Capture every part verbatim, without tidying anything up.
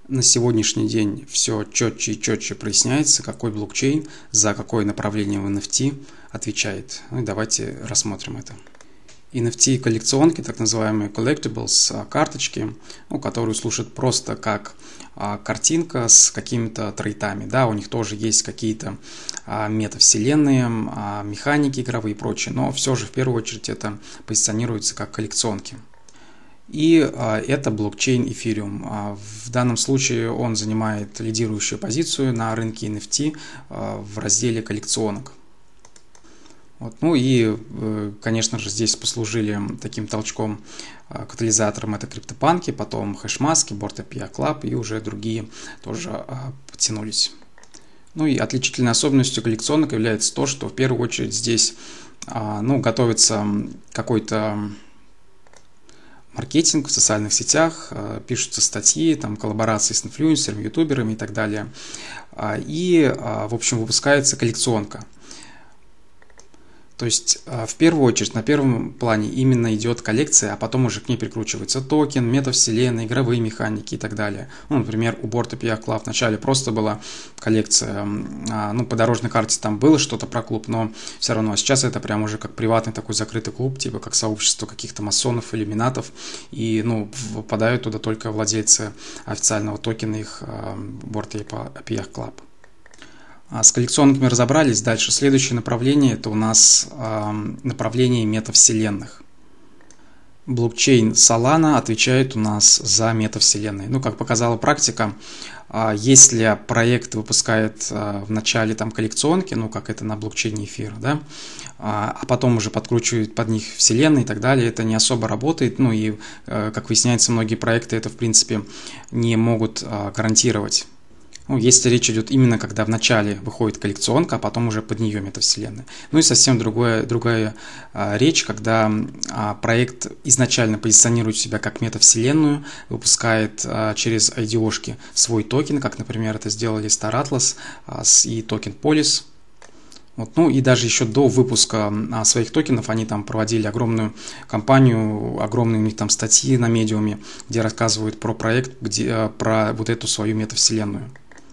На сегодняшний день все четче и четче проясняется, какой блокчейн за какое направление в эн эф ти отвечает. Ну и давайте рассмотрим это. эн эф ти коллекционки, так называемые collectibles, карточки, ну, которые служат просто как а, картинка с какими-то трейтами. Да, у них тоже есть какие-то а, метавселенные, а, механики игровые и прочее, но все же в первую очередь это позиционируется как коллекционки. И а, это блокчейн Ethereum. А, в данном случае он занимает лидирующую позицию на рынке эн эф ти а, в разделе коллекционок. Вот. Ну и, конечно же, здесь послужили таким толчком, катализатором это криптопанки, потом хэшмаски, BoredAPI Club и уже другие тоже подтянулись. Ну и отличительной особенностью коллекционок является то, что в первую очередь здесь ну, готовится какой-то маркетинг в социальных сетях, пишутся статьи, там, коллаборации с инфлюенсерами, ютуберами и так далее. И, в общем, выпускается коллекционка. То есть, в первую очередь, на первом плане именно идет коллекция, а потом уже к ней прикручивается токен, метавселенная, игровые механики и так далее. Ну, например, у BoredAPI Club вначале просто была коллекция, ну, по дорожной карте там было что-то про клуб, но все равно сейчас это прям уже как приватный такой закрытый клуб, типа как сообщество каких-то масонов, иллюминатов, и, ну, попадают туда только владельцы официального токена их BoredAPI Club. С коллекционками разобрались. Дальше следующее направление – это у нас э, направление метавселенных. Блокчейн Solana отвечает у нас за метавселенные. Ну, как показала практика, э, если проект выпускает э, в начале там коллекционки, ну, как это на блокчейне эфира, да, э, а потом уже подкручивает под них вселенные и так далее, это не особо работает. Ну, и, э, как выясняется, многие проекты это, в принципе, не могут э, гарантировать. Ну, если речь идет именно, когда в начале выходит коллекционка, а потом уже под нее метавселенная. Ну и совсем другое, другая а, речь, когда а, проект изначально позиционирует себя как метавселенную, выпускает а, через ай ди о-шки свой токен, как, например, это сделали Star Atlas а, и токен Polis. Вот, ну и даже еще до выпуска а, своих токенов они там проводили огромную кампанию, огромные у них там статьи на медиуме, где рассказывают про проект, где, а, про вот эту свою метавселенную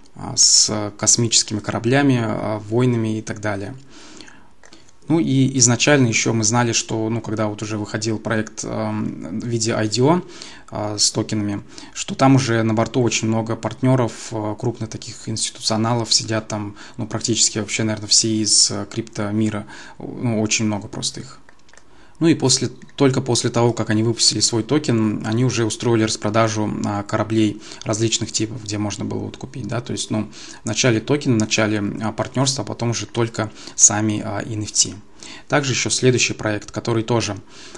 с космическими кораблями, войнами и так далее. Ну и изначально еще мы знали, что, ну, когда вот уже выходил проект в виде ай ди о с токенами, что там уже на борту очень много партнеров, крупных таких институционалов сидят там, ну, практически вообще, наверное, все из криптомира, ну, очень много просто их. Ну и после, только после того, как они выпустили свой токен, они уже устроили распродажу кораблей различных типов, где можно было вот купить. Да? То есть, ну, в начале токена, в начале партнерства, а потом уже только сами эн эф ти. Также еще следующий проект, который тоже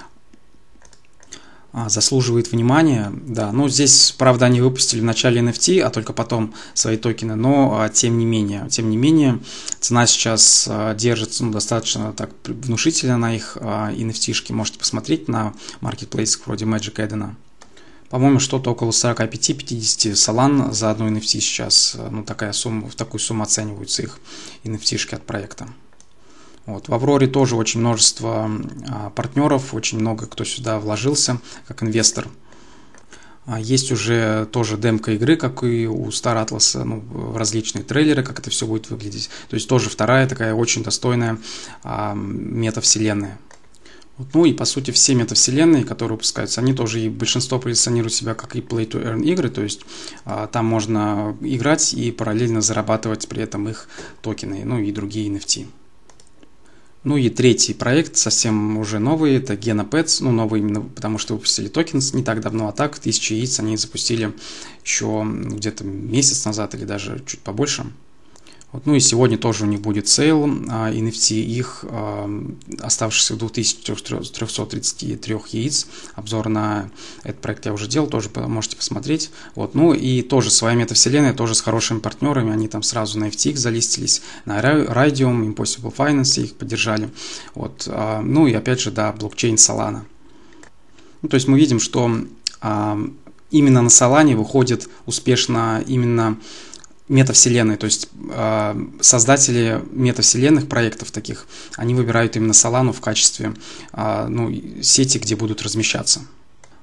заслуживает внимания, да, ну здесь, правда, они выпустили в начале эн эф ти, а только потом свои токены, но тем не менее, тем не менее, цена сейчас держится, ну, достаточно так внушительно на их эн эф ти-шки, можете посмотреть на маркетплейсах вроде Magic Eden. По-моему, что-то около сорок пять - пятьдесят Solana за одну эн эф ти сейчас, ну, такая сумма, в такую сумму оцениваются их эн эф ти-шки от проекта. Вот. В Авроре тоже очень множество а, партнеров, очень много кто сюда вложился как инвестор. А, есть уже тоже демка игры, как и у Star Atlas, ну, различные трейлеры, как это все будет выглядеть. То есть тоже вторая такая очень достойная а, метавселенная. Вот. Ну и по сути все метавселенные, которые выпускаются, они тоже и большинство позиционируют себя как и Play to Earn игры, то есть а, там можно играть и параллельно зарабатывать при этом их токены, ну и другие эн эф ти. Ну и третий проект, совсем уже новый, это GenaPets, ну новый именно потому, что выпустили токен не так давно, а так тысячу яиц они запустили еще где-то месяц назад или даже чуть побольше. Вот, ну и сегодня тоже у них будет сейл, а, эн эф ти их а, оставшихся две тысячи триста тридцать три яиц. Обзор на этот проект я уже делал, тоже можете посмотреть. Вот, ну и тоже своя метавселенная, тоже с хорошими партнерами, они там сразу на эф ти экс залистились, на Raydium, Impossible Finance их поддержали. Вот, а, ну и опять же, да, блокчейн Solana. Ну, то есть мы видим, что а, именно на Solana выходит успешно именно метавселенной, то есть э, создатели метавселенных проектов таких, они выбирают именно Solana в качестве э, ну, сети, где будут размещаться.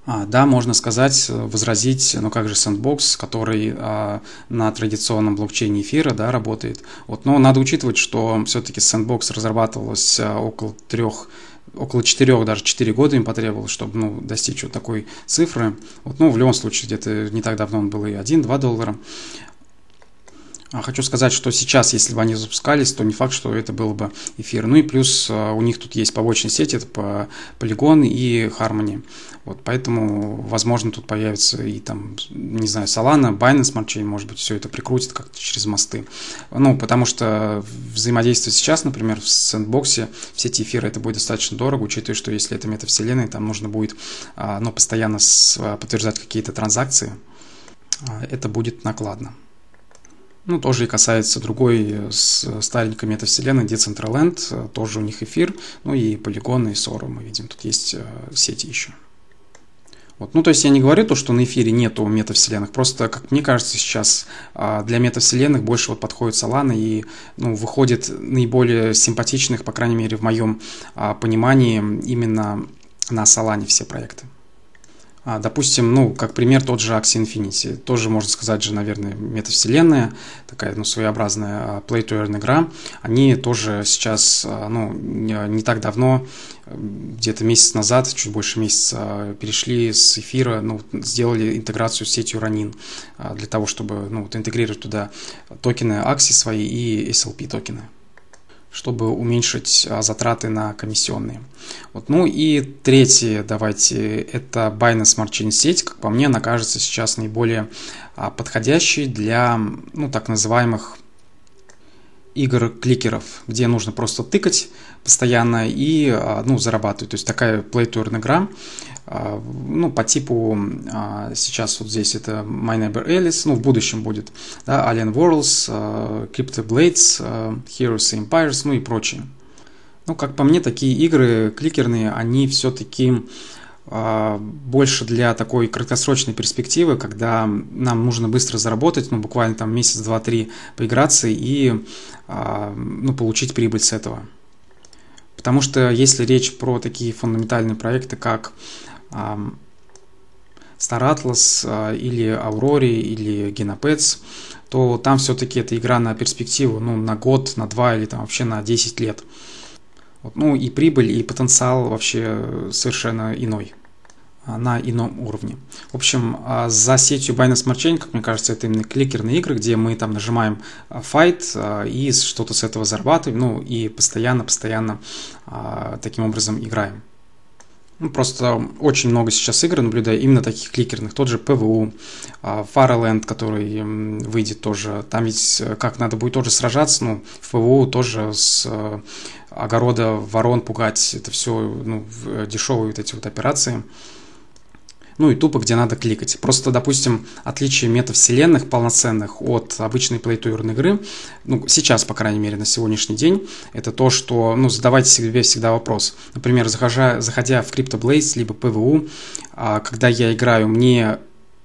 А, да, можно сказать, возразить, ну как же сэндбокс, который а, на традиционном блокчейне эфира, да, работает. Вот, но надо учитывать, что все-таки сэндбокс разрабатывалась а, около трех, около четырех, даже четыре года им потребовалось, чтобы ну, достичь вот такой цифры. Вот, ну, в любом случае, где-то не так давно он был и один-два доллара. Хочу сказать, что сейчас, если бы они запускались, то не факт, что это было бы эфир. Ну и плюс у них тут есть побочные сети, это Polygon и Harmony. Вот, поэтому, возможно, тут появится и там, не знаю, Solana, Binance Smart Chain, может быть, все это прикрутит как-то через мосты. Ну, потому что взаимодействие сейчас, например, в сэндбоксе, в сети эфира это будет достаточно дорого, учитывая, что если это метавселенная, там нужно будет ну, постоянно подтверждать какие-то транзакции, это будет накладно. Ну, тоже и касается другой старенькой метавселенной, Decentraland, тоже у них эфир, ну и Polygon, и Sora, мы видим, тут есть сети еще. Вот. Ну, то есть я не говорю то, что на эфире нету метавселенных, просто, как мне кажется, сейчас для метавселенных больше вот подходит Solana и ну, выходит наиболее симпатичных, по крайней мере, в моем понимании, именно на Solana все проекты. Допустим, ну, как пример, тот же Axie Infinity. Тоже, можно сказать же, наверное, метавселенная, такая, ну, своеобразная play-to-earn игра. Они тоже сейчас, ну, не так давно, где-то месяц назад, чуть больше месяца, перешли с эфира, ну, сделали интеграцию с сетью Ronin для того, чтобы, ну, вот, интегрировать туда токены Axie свои и эс эл пи токены, чтобы уменьшить затраты на комиссионные. Вот. Ну и третье, давайте, это Binance Smart Chain сеть, как по мне, она кажется сейчас наиболее подходящей для, ну, так называемых игр-кликеров, где нужно просто тыкать постоянно и, ну, зарабатывать. То есть такая play-to-earn игра, ну, по типу, сейчас вот здесь это My Neighbor Alice, ну, в будущем будет, да, Alien Worlds, Crypto Blades, Heroes and Empires, ну и прочее. Ну, как по мне, такие игры кликерные, они все-таки больше для такой краткосрочной перспективы, когда нам нужно быстро заработать, ну, буквально там месяц, два, три поиграться и, ну, получить прибыль с этого. Потому что если речь про такие фундаментальные проекты, как Star Atlas или Aurora или Genopets, то там все-таки это игра на перспективу, ну, на год, на два или там вообще на десять лет. Вот, ну и прибыль, и потенциал вообще совершенно иной, на ином уровне. В общем, за сетью Binance Smart Chain, как мне кажется, это именно кликерные игры, где мы там нажимаем Fight и что-то с этого зарабатываем, ну и постоянно-постоянно таким образом играем. Ну, просто очень много сейчас игр наблюдаю именно таких кликерных. Тот же пи ви о, Farland, который выйдет тоже. Там ведь как надо будет тоже сражаться, ну, в пи ви о тоже с огорода ворон пугать. Это все, ну, дешевые вот эти вот операции. Ну и тупо, где надо кликать. Просто, допустим, отличие метавселенных полноценных от обычной play-to-earn игры, ну, сейчас, по крайней мере, на сегодняшний день, это то, что, ну, задавайте себе всегда вопрос. Например, заходя, заходя в Crypto Blades, либо пи ви о, когда я играю, мне...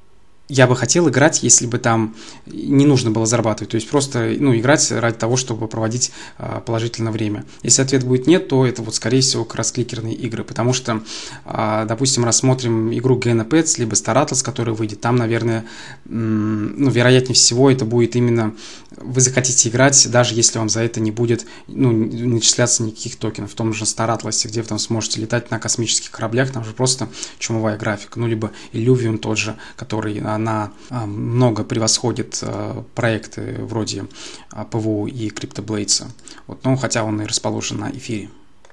Я бы хотел играть, если бы там не нужно было зарабатывать, то есть просто, ну, играть ради того, чтобы проводить а, положительное время. Если ответ будет нет, то это вот, скорее всего, как раз кликерные игры, потому что, а, допустим, рассмотрим игру Genopets, либо Star Atlas, которая выйдет, там, наверное, ну, вероятнее всего, это будет именно, вы захотите играть, даже если вам за это не будет, ну, начисляться никаких токенов, в том же Star Atlas, где вы там сможете летать на космических кораблях, там же просто чумовая графика, ну, либо Illuvium тот же, который она много превосходит проекты вроде пи ви о и Crypto Blades. Вот, ну, хотя он и расположен на эфире.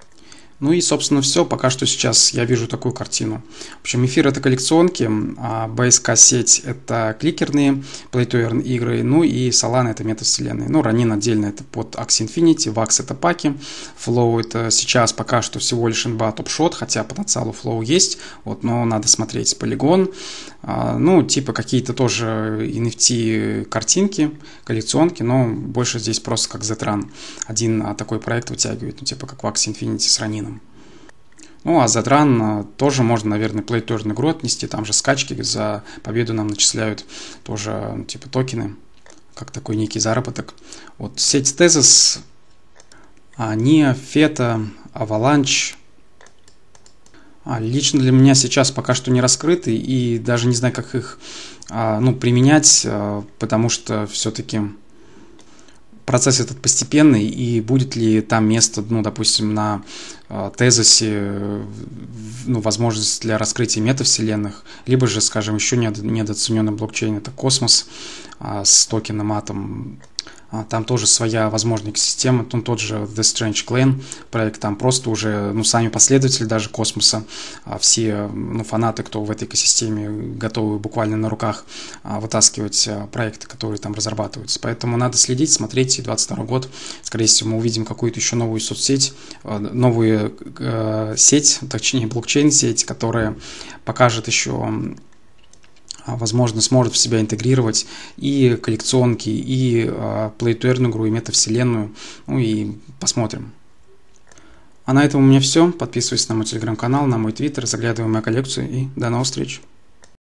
Ну и, собственно, все. Пока что сейчас я вижу такую картину. В общем, эфир — это коллекционки, а би эс кей-сеть — это кликерные play-to-earn игры, ну и Solana — это метавселенные. Ну, Ronin отдельно — это под Axie Infinity, Wax — это паки, Flow — это сейчас пока что всего лишь эн би эй топ-шот, хотя потенциал у Flow есть, вот, но надо смотреть Polygon. А, ну, типа какие-то тоже эн эф ти-картинки, коллекционки, но больше здесь просто как Zetran. Один такой проект вытягивает, ну, типа как в Axie Infinity с Ronin. Ну, а Zetran тоже можно, наверное, play-to-earn игру отнести. Там же скачки за победу нам начисляют тоже, ну, типа токены, как такой некий заработок. Вот сеть Tezos, Nia, Feta, Avalanche, А, Лично для меня сейчас пока что не раскрыты и даже не знаю, как их а, ну, применять, а, потому что все-таки процесс этот постепенный, и будет ли там место, ну, допустим, на э, тезосе, э, ну, возможность для раскрытия метавселенных, либо же, скажем, еще недо- недооцененный блокчейн — это Космос а, с токеном Атом. А, Там тоже своя возможная экосистема, ну, тот же The Strange Clan проект, там просто уже, ну, сами последователи даже Космоса, а, все, ну, фанаты, кто в этой экосистеме, готовы буквально на руках а, вытаскивать а, проекты, которые там разрабатываются. Поэтому надо следить, смотреть, и двадцать второй год, скорее всего, мы увидим какую-то еще новую соцсеть, а, новую э, сеть, точнее, блокчейн-сеть, которая покажет еще, возможно, сможет в себя интегрировать и коллекционки, и э, play-to-earn игру, и метавселенную. Ну и посмотрим. А на этом у меня все. Подписывайтесь на мой телеграм-канал, на мой твиттер, заглядывай в мою коллекцию и до новых встреч.